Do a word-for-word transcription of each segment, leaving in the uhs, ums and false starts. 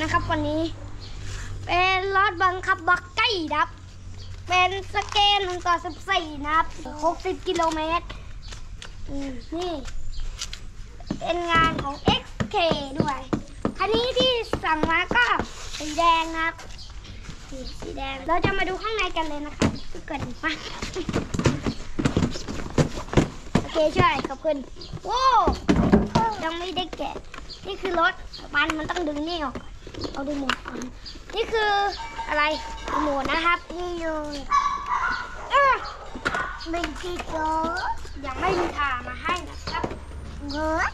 นะครับวันนี้เป็นรถบังคับบักไก่ครับเป็นสเกลหนึ่งต่อสิบสี่นะครับหกสิบกิโลเมตรนี่เป็นงานของ เอ็กซ์ เค ด้วยคันนี้ที่สั่งมาก็สีแดงนะครับสีแดงเราจะมาดูข้างในกันเลยนะครับเกิดมาโอเคใช่ขอบคุณโว้ยังไม่ได้แกะนี่คือรถมันมันต้องดึงนี่ออกเอาดูหมดนี่คืออะไรหมดนะครับนี่อยู่เป็นที่โจ้ยังไม่มีทามาให้นะครับเงย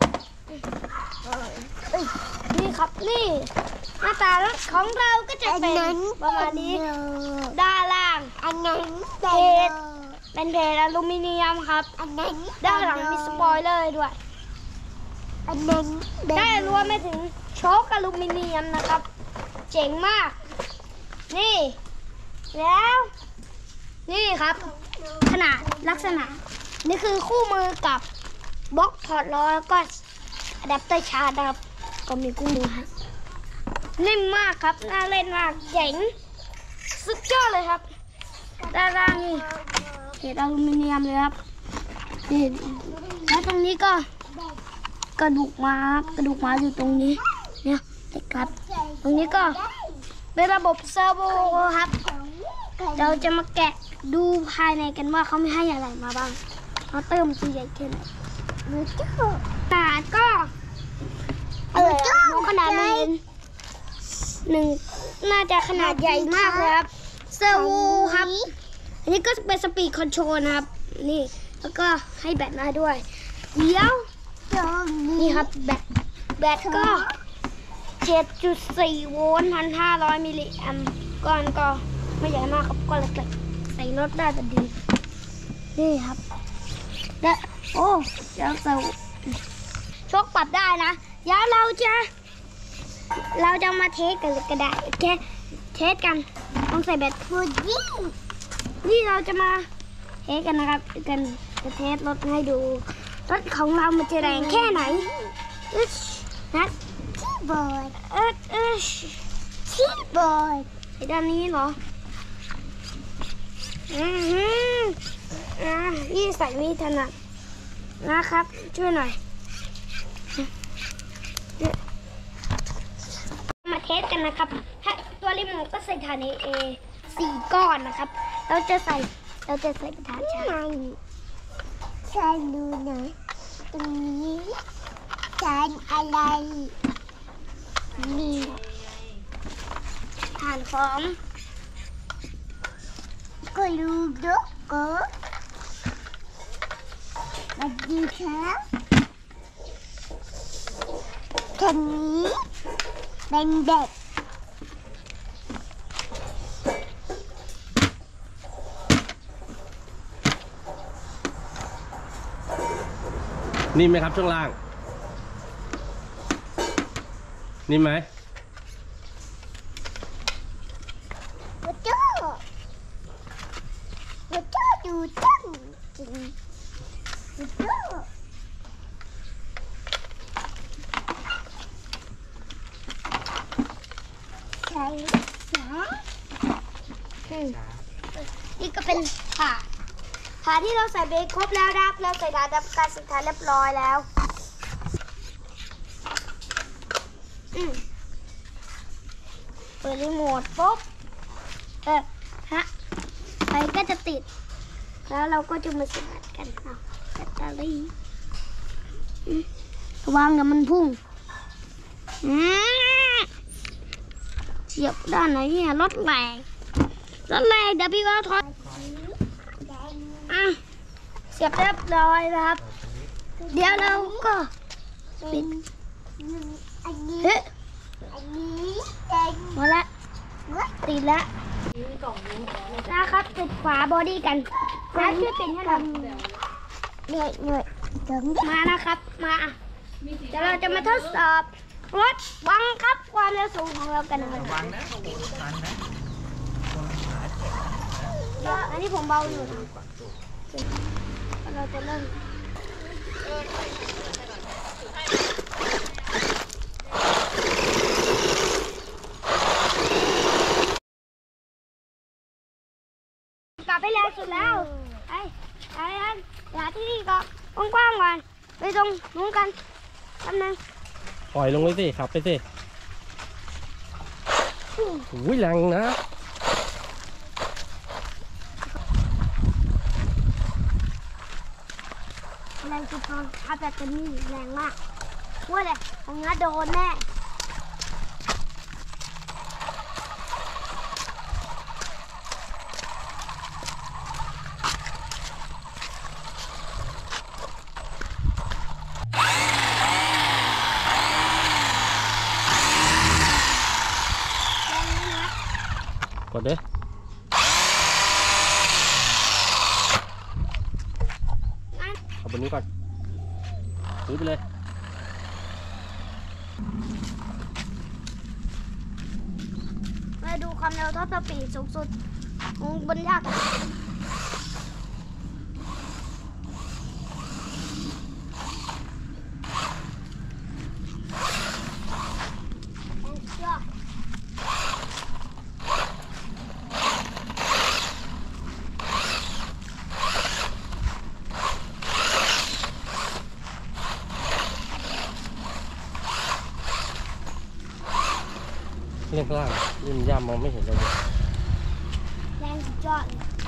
นี่ครับนี่หน้าตารถของเราก็จะเป็นประมาณนี้ด้านล่างอันนั้นเพจเป็นเพจอลูมิเนียมครับอันนั้นด้านหลังมีสปอยเลอร์ด้วยอันนั้นได้รวมไปถึงโชคอลูมิเนียมนะครับเจ๋งมากนี่แล้วนี่ครับขนาดลักษณะนี่คือคู่มือกับบล็อกถอดล้อแล้วก็อะแดปเตอร์ชาร์จนะครับก็มีคู่มือให้นิ่มมากครับน่าเล่นมากเจ๋งสุดยอดเลยครับด้านล่างนี่เศษอลูมิเนียมเลยครับนี่แล้วตรงนี้ก็กระดูกม้ากระดูกม้าอยู่ตรงนี้เนี่ยเด็กครับตรงนี้ก็เป็นระบบเซอร์โวครับเราจะมาแกะดูภายในกันว่าเขาไม่ให้อะไรมาบ้างเขาเติมสีใหญ่ขึ้นมือจ้าขนาดก็เออขนาดหนึ่งหนึ่งน่าจะขนาดใหญ่มากเลยครับเซอร์โวครับอันนี้ก็เป็นสปีดคอนโทรลนะครับนี่แล้วก็ให้แบตมาด้วยเดี๋ยวนี่ครับแบตแบตก็ เจ็ดจุดสี่ โวลต์ หนึ่งพันห้าร้อย มิลลิแอมป์ก้อนก็ไม่ใหญ่มากครับก้อนเล็กๆใส่รถได้แต่ดีนี่ครับและโอ้เดี๋ยวใส่โชคปรับได้นะเดี๋ยวเราจะเราจะมาเทสกันเลยก็ได้โอเคเทสกันต้องใส่แบตพูดยิ่งนี่เราจะมาเทสกันนะครับกันจะเทสรถให้ดูรถของเรามันจะแรงแค่ไหนนะที่บอร์ดเออเออที่บอร์ดไอ้ด้านนี้เหรออือฮึอ่านี่ใส่ไม่ถนัดนะครับช่วยหน่อยมาเทสกันนะครับถ้าตัวรีโมทก็ใส่ฐานเอสี่ก้อนนะครับเราจะใส่เราจะใส่ฐานชาใช่ดูนะตรงนี้ฐานอะไรนี่ฐานของก็รู้ดูก็มาดูครับคันนี้เป็นเด็กนิ่มไหมครับช่วงล่างนิ่มไหมวัดเจ้าวัดเจ้าดูจังจริงวัดเจ้าใช่นะนี่ก็เป็นขาขาที่เราใส่เบรกครบแล้วครับเราใส่การดับการสุดท้ายเรียบร้อยแล้วอืมเปิดรีโมทปุ๊บเออฮะไฟก็จะติดแล้วเราก็จะมาสตาร์ทกันเอาแบตเตอรี่ระวังอย่ามันพุ่งอืมเสียบด้านไหนเนี่ยรถแรงรถแรงเดี๋ยวพี่ก็ถอยอ่ะเสียบเรียบร้อยแล้วครับเดี๋ยวเราก็ปิดเฮ้ยหมดละติดแล้วนะครับปิดฝาบอดี้กันนะช่วยปิดให้หน่อยเหนื่อยเหนื่อยมานะครับมาเดี๋ยวเราจะมาทดสอบรถบังคับความเร็วสูงของเรากันนะครับอันนี้ผมเบาอยู่เราจะเริ่มไปตรงนู้นกันแป๊บนึงปล่อยลงไปสิขับไปสิอุ้ยแรงนะแรงสุดพอชาร์จแบตเตอรี่แรงมากว่าเลยตรงนั้นโดนแน่แรงนี้นะกดเด้องั้นเอาบนนี้ก่อนซื้อไปเลยมาดูความเร็วท็อปสปีดสูงสุดของบนยอดแรงเชือกเล่นข้างล่างนี่มันย่ามองไม่เห็นเลยแรงสุดยอดเลย